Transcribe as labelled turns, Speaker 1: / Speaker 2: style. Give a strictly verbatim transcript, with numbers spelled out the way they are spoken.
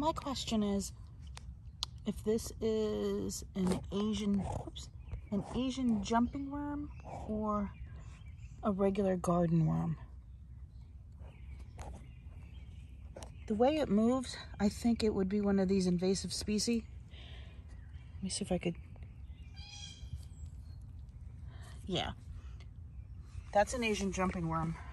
Speaker 1: my question is, if this is an Asian, oops, an Asian jumping worm or a regular garden worm. The way it moves, I think it would be one of these invasive species. Let me see if I could. Yeah, that's an Asian jumping worm.